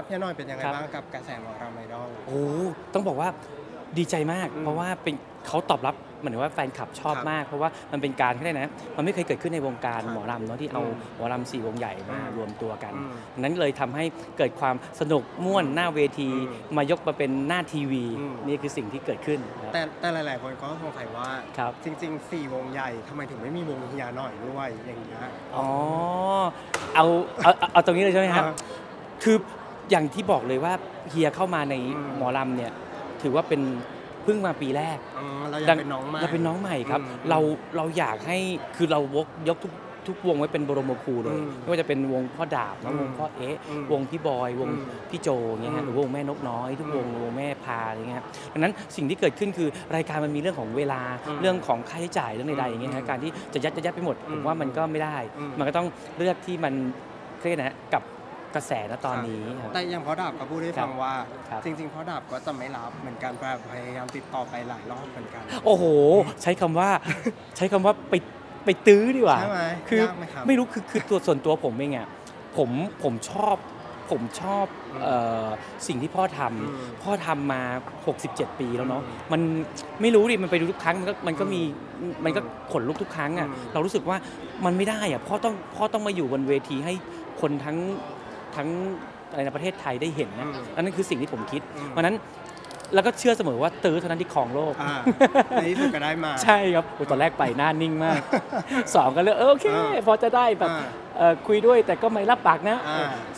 พี่หน่อยเป็นยังไงบ้างกับกระแสหมอรำไอดอลโอ้ต้องบอกว่าดีใจมากเพราะว่าเป็นเขาตอบรับเหมือนว่าแฟนคลับชอบมากเพราะว่ามันเป็นการเขาเรียกนะมันไม่เคยเกิดขึ้นในวงการหมอรำเนาะที่เอาหมอรำ4วงใหญ่มารวมตัวกันนั้นเลยทำให้เกิดความสนุกม่วนหน้าเวทีมายกมาเป็นหน้าทีวีนี่คือสิ่งที่เกิดขึ้นแต่หลายๆคนก็สงสัยว่าจริงๆ4วงใหญ่ทำไมถึงไม่มีวงเฮียหน่อยด้วยอย่างเงี้ยอ๋อเอาตรงนี้เลยใช่ไหมครับคืออย่างที่บอกเลยว่าเฮียเข้ามาในหมอลำเนี่ยถือว่าเป็นเพิ่งมาปีแรกเราอยากเป็นน้องใหม่เราเป็นน้องใหม่ครับเราอยากให้คือเรายกทุกวงไว้เป็นบรมครูเลยไม่ว่าจะเป็นวงพ่อดาบวงพ่อวงพี่บอยวงพี่โจเงี้ยฮะหรือวงแม่นกน้อยทุกวงแม่พาอะไรเงี้ยดังนั้นสิ่งที่เกิดขึ้นคือรายการมันมีเรื่องของเวลาเรื่องของค่าใช้จ่ายเรื่องใดๆอย่างเงี้ยนะการที่จะยัดไปหมดผมว่ามันก็ไม่ได้มันก็ต้องเลือกที่มันเครียดนะกับกระแสณตอนนี้แต่อย่างพ่อดาบก็พูดให้ฟังว่าจริงๆพ่อดาบก็จะไม่รับเหมือนกันพยายามติดต่อไปหลายรอบเหมือนกันโอ้โหใช้คำว่าไปตื้อดีกว่าคือไม่รู้คือตัวส่วนตัวผมเองอ่ะผมชอบสิ่งที่พ่อทำมา67ปีแล้วเนาะมันไม่รู้ดิมันไปดูทุกครั้งมันก็ขนลุกทุกครั้งอ่ะเรารู้สึกว่ามันไม่ได้อ่ะพ่อต้องมาอยู่บนเวทีให้คนทั้งอะไรในประเทศไทยได้เห็นนะนั่นคือสิ่งที่ผมคิดเพราะนั้นแล้วก็เชื่อเสมอว่าตื้อเท่านั้นที่ครองโลกในที่สุดก็ได้มาใช่ครับตอนแรกไปหน้านิ่งมาก2ก็เลยโอเคพอจะได้แบบคุยด้วยแต่ก็ไม่รับปากนะ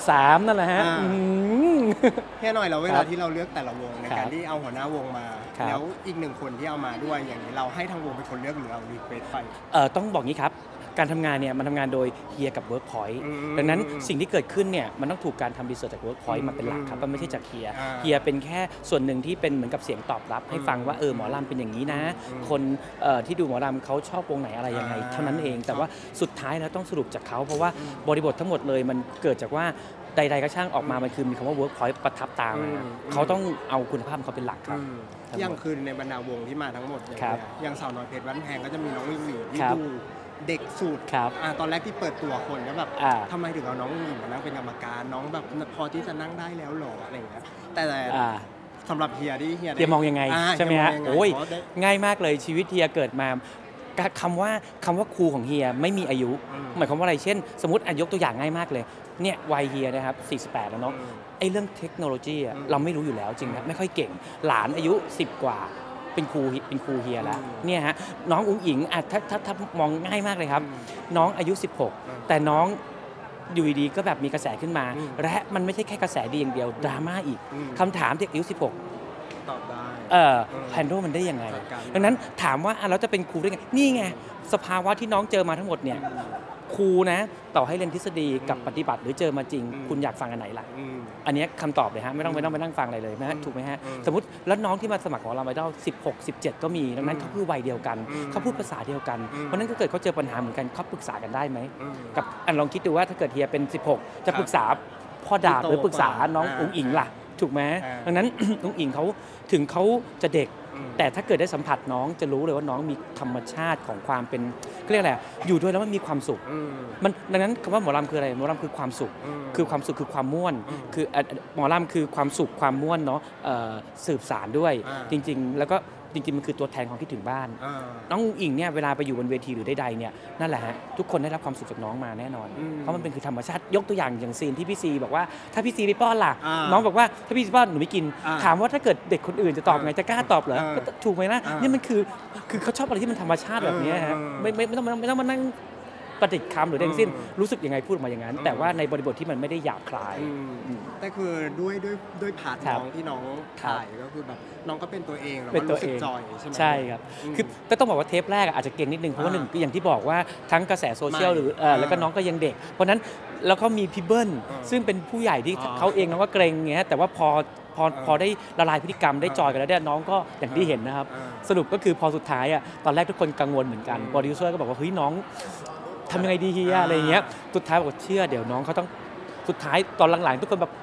3นั่นแหละฮะแค่หน่อยเราเวลาที่เราเลือกแต่ละวงในการที่เอาหัวหน้าวงมาแล้วอีก1คนที่เอามาด้วยอย่างนี้เราให้ทางวงเป็นคนเลือกหรือเรารีเควสไปต้องบอกงี้ครับการทำงานเนี่ยมันทำงานโดยเฮียกับ Workpoint ดังนั้นสิ่งที่เกิดขึ้นเนี่ยมันต้องถูกการทำรีเสิร์ชจาก Workpoint มาเป็นหลักครับมันไม่ใช่จากเฮียเป็นแค่ส่วนหนึ่งที่เป็นเหมือนกับเสียงตอบรับให้ฟังว่าหมอลำเป็นอย่างนี้นะคนที่ดูหมอลำเขาชอบวงไหนอะไรยังไงเท่านั้นเองแต่ว่าสุดท้ายแล้วต้องสรุปจากเขาเพราะว่าบริบททั้งหมดเลยมันเกิดจากว่าใดๆก็ช่างออกมามันคือมีคำว่า Workpoint ประทับตาเขาต้องเอาคุณภาพเขาเป็นหลักครับอย่างคืนในบรรดาวงที่มาทั้งหมดอย่างสาวน้อยเพชรบ้านแพงก็จะมีน้องวิ่งหนีที่ดูเด็กสุดตอนแรกที่เปิดตัวคนก็แบบทำไมถึงเอาน้องหญิงมานั่งเป็นกรรมการน้องแบบพอที่จะนั่งได้แล้วหรออะไรอย่างเงี้ยแต่สำหรับเฮียเฮียมองยังไงใช่ไหมฮะโอ้ยง่ายมากเลยชีวิตเฮียเกิดมาคำว่าครูของเฮียไม่มีอายุหมายความว่าอะไรเช่นสมมติยกตัวอย่างง่ายมากเลยเนี่ยวัยเฮียนะครับ48แล้วเนาะไอ้เรื่องเทคโนโลยีเราไม่รู้อยู่แล้วจริงครับไม่ค่อยเก่งหลานอายุ10กว่าเป็นครูเฮียแล้วเนี่ยฮะน้องอุ๋งอิงถ้ามองง่ายมากเลยครับน้องอายุ16แต่น้องอยู่ดีก็แบบมีกระแสขึ้นมาและมันไม่ใช่แค่กระแสดีอย่างเดียวดราม่าอีกคำถามเด็กอายุ16 ตอบได้แฮนด์ลมันได้ยังไงดังนั้นถามว่าเราจะเป็นครูได้ไงนี่ไงสภาวะที่น้องเจอมาทั้งหมดเนี่ยครูนะต่อให้เรียนทฤษฎีกับปฏิบัติหรือเจอมาจริงคุณอยากฟังอันไหนล่ะอันนี้คำตอบเลยฮะไม่ต้องไปนั่งฟังอะไรเลยนะถูกไหมฮะสมมติแล้วน้องที่มาสมัครของเราไอดอล16 17ก็มีดังนั้นเขาคือวัยเดียวกันเขาพูดภาษาเดียวกันเพราะนั้นถ้าเกิดเขาเจอปัญหาเหมือนกันเขาปรึกษากันได้ไหมกับลองคิดดูว่าถ้าเกิดเฮียเป็น16จะปรึกษาพ่อดาบหรือปรึกษาน้องอุ๋งอิงล่ะถูกไหมดังนั้นอุ๋งอิงเขาถึงเขาจะเด็กแต่ถ้าเกิดได้สัมผัสน้องจะรู้เลยว่าน้องมีธรรมชาติของความเป็นเรียกอะไรอยู่ด้วยแล้วมันมีความสุขมันดังนั้นคำว่าหมอลำคืออะไรหมอลำคือความสุขคือความสุขคือความม่วนคือหมอลำคือความสุขความม่วนเนาะสืบสารด้วยจริงๆแล้วก็จริงๆมันคือตัวแทนของคิดถึงบ้านน้องอิงเนี่ยเวลาไปอยู่บนเวทีหรือใดๆเนี่ยนั่นแหละฮะทุกคนได้รับความสุขจากน้องมาแน่นอนเพราะมันเป็นคือธรรมชาติยกตัวอย่างซีนที่พี่ซีบอกว่าถ้าพี่ซีไปป้อนล่ะน้องบอกว่าถ้าพี่ซีป้อนหนูไม่กินถามว่าถ้าเกิดเด็กคนอื่นจะตอบไงจะกล้าตอบเหรอถูกไหมนะนี่มันคือเขาชอบอะไรที่มันธรรมชาติแบบนี้ฮะไม่ต้องมานั่งประดิษฐ์คำหรือใดทั้งสิ้นรู้สึกยังไงพูดออกมาอย่างนั้นแต่ว่าในบริบทที่มันไม่ได้หยาบคายแต่คือด้วยพาร์ทน้องที่น้องถ่ายก็คือแบบน้องก็เป็นตัวเองแล้วก็รู้สึกจอยใช่ไหมใช่ครับคือก็ต้องบอกว่าเทปแรกอาจจะเก่งนิดนึงเพราะว่าหนึ่งอย่างที่บอกว่าทั้งกระแสโซเชียลหรือแล้วก็น้องก็ยังเด็กเพราะนั้นแล้วก็มีพี่เบิ้ลซึ่งเป็นผู้ใหญ่ที่เขาเองน้องก็เกรงเงี้ยแต่ว่าพอได้ละลายพฤติกรรมได้จอยกันแล้วเนี่ยน้องก็อย่างที่เห็นนะครับสรุปก็คือพอสุดท้ายตอนแรกทุกคนกังวลเหมือนกันโปรดิวเซอร์ก็บอกว่าเฮ้ยน้องทำยังไงดีเฮียอะไรอย่างเงี้ยสุดท้ายบอกเชื่อเดี๋ยวน้องเขาต้องสุดท้ายตอนหลังๆทุกคนแบบ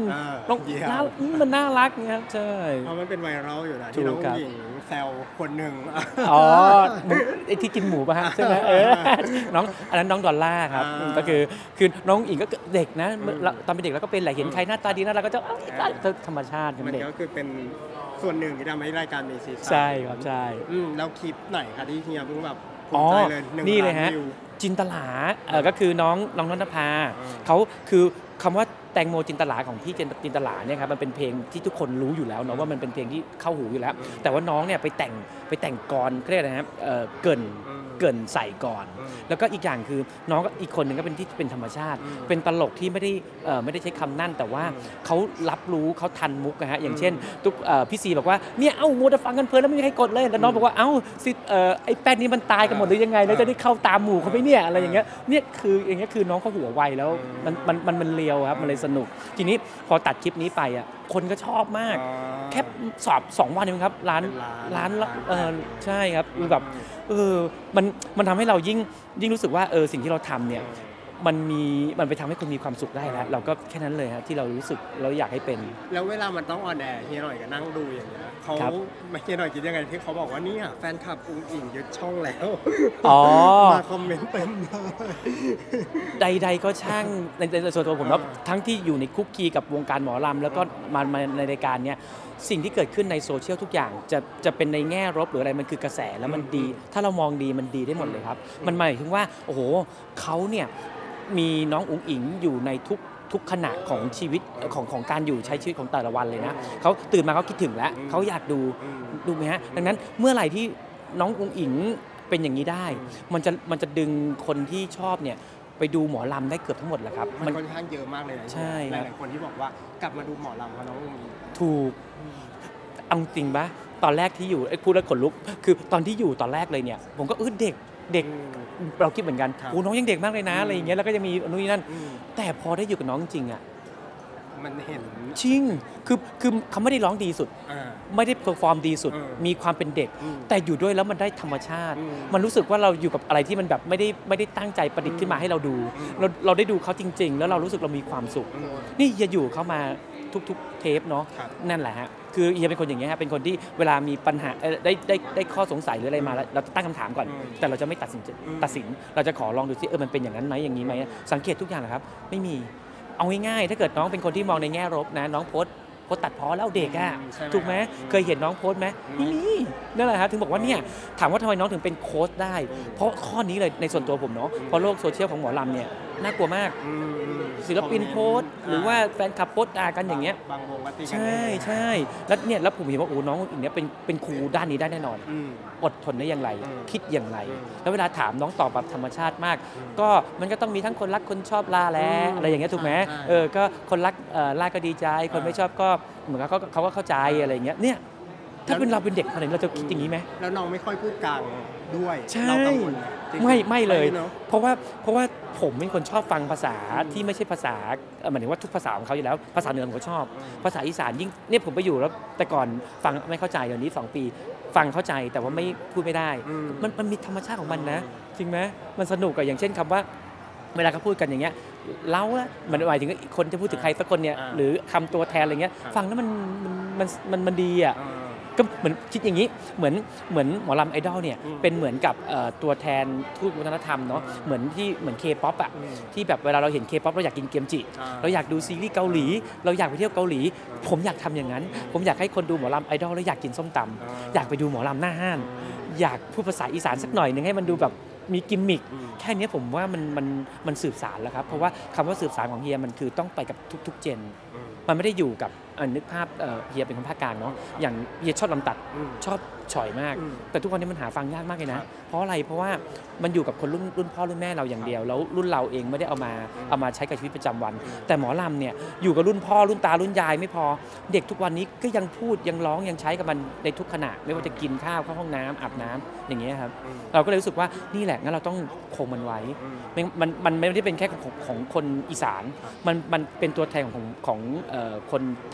น้องมันน่ารักเนี่ยครับใช่เพราะมันเป็นไวรัลอยู่นะที่น้องหญิงแซวคนหนึ่งอ๋อไอ้ที่กินหมูป่ะฮะใช่ไหมน้องอันนั้นน้องดอลล่าครับก็คือน้องหญิงก็เด็กนะตอนเป็นเด็กแล้วก็เป็นแหละเห็นใครหน้าตาดีน่ารักก็จะธรรมชาติมันก็คือเป็นส่วนหนึ่งที่ทำให้รายการมีซีซั่นใช่ครับใช่แล้วคลิปไหนคะที่เฮียเพิ่งแบบภูมิใจเลยนี่เลยฮะจินตลาก็คือน้องนนทภาเขาคือคำว่าแตงโมจินตลาของพี่จินตลาเนี่ยครับมันเป็นเพลงที่ทุกคนรู้อยู่แล้วเนาะว่ามันเป็นเพลงที่เข้าหูอยู่แล้วแต่ว่าน้องเนี่ยไปแต่งกรเรียกอะไรนะครับเกินใส่ก่อนแล้วก็อีกอย่างคือน้องอีกคนหนึ่งก็เป็นที่เป็นธรรมชาติเป็นตลกที่ไม่ได้ใช้คำนั่นแต่ว่าเขารับรู้เขาทันมุกนะฮะอย่างเช่นพี่ซีบอกว่าเนี่ยมัวแต่ฟังกันเพลินแล้วไม่มีใครกดเลยแล้วน้องบอกว่าไอ้แป้นนี้มันตายกันหมดหรือยังไงแล้วจะได้เข้าตามหมู่เขาไหมเนี่ยอะไรอย่างเงี้ยเนี่ยคืออย่างเงี้ยคือน้องเขาหัวไวแล้วมันเลียวครับมันเลยสนุกทีนี้พอตัดคลิปนี้ไปอ่ะคนก็ชอบมากแค่สอบ2 วันเองครับล้านใช่ครับแบบมันทำให้เรายิ่งรู้สึกว่าสิ่งที่เราทำเนี่ยมันไปทำให้คนมีความสุขได้แล้วเราก็แค่นั้นเลยฮะที่เรารู้สึกเราอยากให้เป็นแล้วเวลามันต้องออนแอร์เฮียหน่อยก็นั่งดูอย่างเงี้ยเขาเฮียหน่อยคิดยังไงที่เขาบอกว่าเนี่ยแฟนคลับอุ้งอิงยึดช่องแล้วมาคอมเมนต์เต็มเลยใดๆก็ช่างในส่วนตัวผมแล้วทั้งที่อยู่ในคุกคีกับวงการหมอลำแล้วก็มาในรายการเนี้ยสิ่งที่เกิดขึ้นในโซเชียลทุกอย่างจะเป็นในแง่ลบหรืออะไรมันคือกระแสแล้วมันดีถ้าเรามองดีมันดีได้หมดเลยครับมันหมายถึงว่าโอ้โหเขาเนี่ยมีน้องอุ๋งอิงอยู่ในทุกขณะของชีวิตของการอยู่ใช้ชีวิตของแต่ละวันเลยนะเขาตื่นมาเขาคิดถึงแล้วเขาอยากดูไหมฮะดังนั้นเมื่อไหร่ที่น้องอุ๋งอิงเป็นอย่างนี้ได้มันจะดึงคนที่ชอบเนี่ยไปดูหมอลำได้เกือบทั้งหมดแหละครับมันค่อนข้างเยอะมากเลยนะใช่หลายๆคนที่บอกว่ากลับมาดูหมอลำกับน้องอุ๋งอิงถูกเอาจริงปะตอนแรกที่อยู่พูดแล้วขนลุกคือตอนที่อยู่ตอนแรกเลยเนี่ยผมก็เด็กเราคิดเหมือนกันน้องยังเด็กมากเลยนะอะไรอย่างเงี้ยแล้วก็จะมีนู่นนี่นั่นแต่พอได้อยู่กับน้องจริงอ่ะมันเห็นจริงคือเขาไม่ได้ร้องดีสุดไม่ได้เพอร์ฟอร์มดีสุดมีความเป็นเด็กแต่อยู่ด้วยแล้วมันได้ธรรมชาติมันรู้สึกว่าเราอยู่กับอะไรที่มันแบบไม่ได้ตั้งใจประดิษฐ์ขึ้นมาให้เราดูเราได้ดูเขาจริงๆแล้วเรารู้สึกเรามีความสุขนี่จะอยู่เขามาทุกเทปเนาะนั่นแหละฮะคือเฮียเป็นคนอย่างเงี้ยฮะเป็นคนที่เวลามีปัญหาได้ข้อสงสัยหรืออะไรมาแล้วเราตั้งคำถามก่อนแต่เราจะไม่ตัดสินเราจะขอลองดูซิมันเป็นอย่างนั้นไหมอย่างนี้ไหมสังเกตทุกอย่างแหละครับไม่มีเอาง่ายๆถ้าเกิดน้องเป็นคนที่มองในแง่ลบนะน้องโพสตัดพ้อแล้วเด็กอ่ะถูกไหมเคยเห็นน้องโพสไหมนี่นั่นแหละครับถึงบอกว่าเนี่ยถามว่าทำไมน้องถึงเป็นโค้ชได้เพราะข้อนี้เลยในส่วนตัวผมเนาะเพราะโลกโซเชียลของหมอลำเนี่ยน่ากลัวมากศิลปินโพสหรือว่าแฟนคลับโพสด่ากันอย่างเงี้ยบางวงก็ตีกันใช่แล้วผมเห็นว่าน้องอีกเนี้ยเป็นครูด้านนี้ได้แน่นอนอดทนได้อย่างไรคิดอย่างไรแล้วเวลาถามน้องตอบแบบธรรมชาติมากก็มันก็ต้องมีทั้งคนรักคนชอบลาแล้วอะไรอย่างเงี้ยถูกไหมก็คนรักลาก็ดีใจคนไม่ชอบก็เหมือนเขาก็เข้าใจอะไรอย่างเงี้ยเนี่ยถ้าเป็นเราเป็นเด็กคนไหนเราจะคิดอย่างนี้ไหมแล้วน้องไม่ค่อยพูดกลางด้วยใช่ไม่เลยเพราะว่าผมเป็นคนชอบฟังภาษาที่ไม่ใช่ภาษาหมายถึงว่าทุกภาษาของเขาอยู่แล้วภาษาเหนือผมก็ชอบภาษาอีสานยิ่งเนี่ยผมไปอยู่แล้วแต่ก่อนฟังไม่เข้าใจเดี๋ยวนี้2 ปีฟังเข้าใจแต่ว่าไม่พูดไม่ได้มันมีธรรมชาติของมันนะจริงไหมมันสนุกกับอย่างเช่นคำว่าเวลาเขาพูดกันอย่างเงี้ยเล่าละมันหมายถึงคนจะพูดถึงใครสักคนเนี่ยหรือคำตัวแทนอะไรเงี้ยฟังแล้วมันดีอ่ะก็เหมือนคิดอย่างนี้เหมือนหมอลำไอดอลเนี่ยเป็นเหมือนกับตัวแทนทูตวัฒนธรรมเนาะเหมือนเคป๊อปอ่ะที่แบบเวลาเราเห็นเคป๊อปเราอยากกินเกี๊ยมจิเราอยากดูซีรีส์เกาหลีเราอยากไปเที่ยวเกาหลีผมอยากทำอย่างนั้นผมอยากให้คนดูหมอลำไอดอลแล้วอยากกินส้มตำอยากไปดูหมอลำหน้าห้านอยากพูดภาษาอีสานสักหน่อยนึงให้มันดูแบบมีกิมมิคแค่นี้ผมว่ามันสืบสารแล้วครับเพราะว่าคำว่าสืบสารของเฮียมันคือต้องไปกับทุกเจนมันไม่ได้อยู่กับนึกภาพเฮียเป็นคนภาคกลางเนาะอย่างเฮียชอบลำตัดชอบฉ่อยมากแต่ทุกวันนี้มันหาฟังยากมากเลยนะเพราะอะไรเพราะว่ามันอยู่กับคนรุ่นพ่อรุ่นแม่เราอย่างเดียวแล้วรุ่นเราเองไม่ได้เอามาใช้กับชีวิตประจำวันแต่หมอลำเนี่ยอยู่กับรุ่นพ่อรุ่นตารุ่นยายไม่พอเด็กทุกวันนี้ก็ยังพูดยังร้องยังใช้กับมันในทุกขณะไม่ว่าจะกินข้าวเข้าห้องน้ำอาบน้ำอย่างเงี้ยครับเราก็เลยรู้สึกว่านี่แหละงั้นเราต้องคงมันไว้มันไม่ได้เป็นแค่ของคนอีสานมันเป็นตัวแทนของคนไทย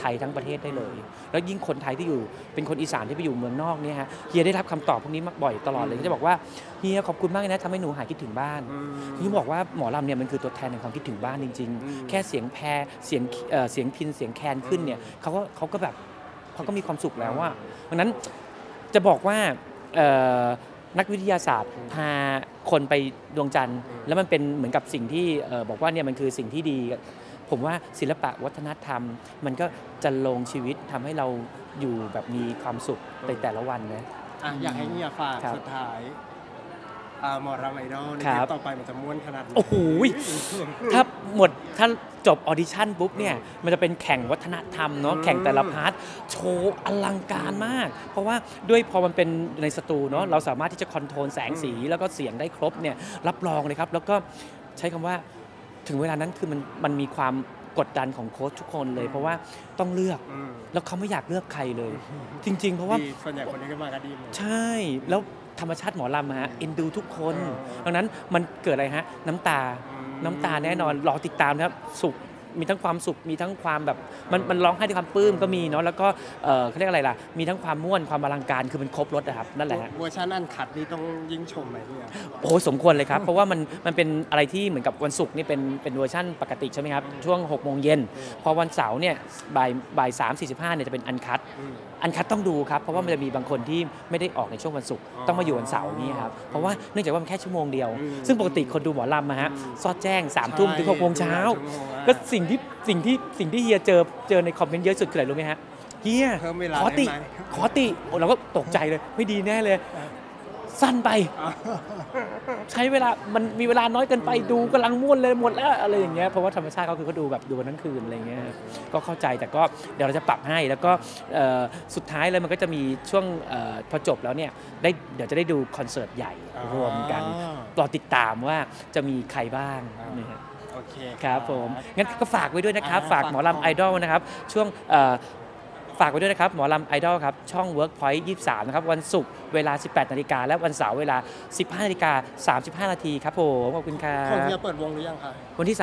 ยทั้งประเทศได้เลยแล้วยิ่งคนไทยที่อยู่เป็นคนอีสานที่ไปอยู่เมืองนอกเนี่ยฮะเฮียได้รับคำตอบพวกนี้มาบ่อยตลอดเลยก็จะบอกว่าเฮียขอบคุณมากเลยนะทำให้หนูหายคิดถึงบ้านเฮียบอกว่าหมอลำเนี่ยมันคือตัวแทนในความคิดถึงบ้านจริงๆแค่เสียงแพรเสียงพินเสียงแคนขึ้นเนี่ยเขาก็แบบเขาก็มีความสุขแล้วว่าเพราะนั้นจะบอกว่านักวิทยาศาสตร์พาคนไปดวงจันทร์แล้วมันเป็นเหมือนกับสิ่งที่บอกว่าเนี่ยมันคือสิ่งที่ดีผมว่าศิลปะวัฒนธรรมมันก็จะลงชีวิตทำให้เราอยู่แบบมีความสุขในแต่ละวันนะอยากให้เฮียฝากสุดท้ายหมอรำไอดอลในเทปต่อไปมันจะม้วนขนาดไหนโอ้โหถ้าจบออดิชั่นปุ๊บเนี่ยมันจะเป็นแข่งวัฒนธรรมเนาะแข่งแต่ละพาร์ทโชว์อลังการมากเพราะว่าด้วยพอมันเป็นในสตูเนาะเราสามารถที่จะคอนโทรลแสงสีแล้วก็เสียงได้ครบเนี่ยรับรองเลยครับแล้วก็ใช้คำว่าถึงเวลานั้นคือมันมีความกดดันของโค้ชทุกคนเลยเพราะว่าต้องเลือกแล้วเขาไม่อยากเลือกใครเลยจริงๆเพราะว่าส่วนใหญ่คนนี้ก็มากันดีหมดใช่แล้วธรรมชาติหมอลำฮะเอ็นดูทุกคนดังนั้นมันเกิดอะไรฮะน้ำตาแน่นอนรอติดตามนะครับสุขมีทั้งความสุขมีทั้งความแบบมันร้องไห้ด้วยความปลื้มก็มีเนาะแล้วก็เขาเรียกอะไรล่ะมีทั้งความม่วนความอลังการคือมันครบรสนะครับนั่นแหละเวอร์ชันอันคัดนี่ต้องยิ่งชมไหมเนี่ยโอ้สมควรเลยครับเพราะว่ามันเป็นอะไรที่เหมือนกับวันศุกร์นี่เป็นเวอร์ชันปกติใช่ไหมครับช่วง 6 โมงเย็นพอวันเสาร์เนี่ยบ่าย 3:45 เนี่ยจะเป็นอันคัดต้องดูครับเพราะว่ามันจะมีบางคนที่ไม่ได้ออกในช่วงวันศุกร์ต้องมาอยู่วันเสาร์นี้ครับเพราะว่าเนื่องจากว่ามันแค่ชั่วโมงเดียวซึ่งปกติคนดูหมอลำมาฮะซอดแจ้ง 3 ทุ่มถึง 6 โมงเช้าก็สิ่งที่เฮียเจอในคอมเมนต์เยอะสุดคืออะไรรู้ไหมฮะเฮียขอติเราก็ตกใจเลยไม่ดีแน่เลยสั้นไปใช้เวลามันมีเวลาน้อยเกินไปดูกำลังม่วนเลยหมดแล้วอะไรอย่างเงี้ยเพราะว่าธรรมชาติเขาคือเขาดูแบบดูวันนั้นคืนอะไรเงี้ยก็เข้าใจแต่ก็เดี๋ยวเราจะปรับให้แล้วก็สุดท้ายเลยมันก็จะมีช่วงพอจบแล้วเนี่ยเดี๋ยวจะได้ดูคอนเสิร์ตใหญ่รวมกันรอติดตามว่าจะมีใครบ้างนี่ฮะโอเคครับผมงั้นก็ฝากไว้ด้วยนะครับฝากหมอลำไอดอลนะครับช่วงฝากไว้ด้วยนะครับหมอลำไอดอลครับช่อง Workpoint 23นะครับวันศุกร์เวลา 18 นาฬิกาและวันเสาร์เวลา 15 นาฬิกา 35 นาทีครับผมขอบคุณครับคนจะเปิดวงหรือยังคะวันที่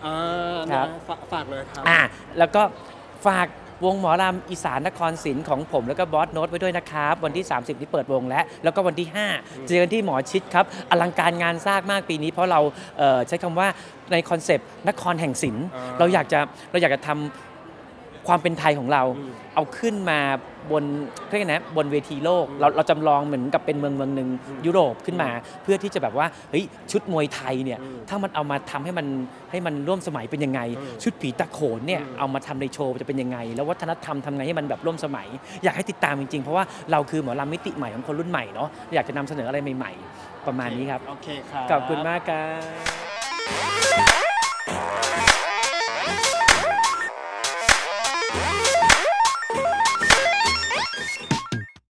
30 ครับฝากเลยครับแล้วก็ฝากวงหมอลำอีสานนครศรีของผมแล้วก็บอสโน้ตไว้ด้วยนะครับวันที่ 30นี้เปิดวงแล้วก็วันที่ 5 เจอกันที่หมอชิดครับอลังการงานสร้างมากปีนี้เพราะเราใช้คำว่าในคอนเซปต์นครแห่งศิลป์เราอยากจะทำความเป็นไทยของเราเอาขึ้นมาบนบนเวทีโลกเราจำลองเหมือนกับเป็นเมืองหนึ่งยุโรปขึ้นมาเพื่อที่จะแบบว่าเฮ้ยชุดมวยไทยเนี่ยถ้ามันเอามาทำให้มันร่วมสมัยเป็นยังไงชุดผีตะโขนเนี่ยเอามาทำในโชว์จะเป็นยังไงแล้ววัฒนธรรมทำไงให้มันแบบร่วมสมัยอยากให้ติดตามจริงๆเพราะว่าเราคือหมอลำมิติใหม่ของคนรุ่นใหม่เนาะอยากจะนำเสนออะไรใหม่ๆประมาณนี้ครับโอเคครับขอบคุณมากครับ